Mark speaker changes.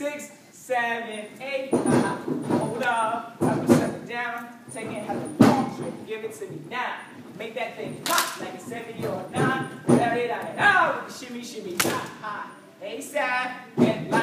Speaker 1: 6, 7, 8. Hold up. Time to shut it down. Take it, have a long trip. Give it to me now. Make that thing pop like a 7 or a 9. Carry it out and out with the shimmy, shimmy, ha, ha. ASAP, get live.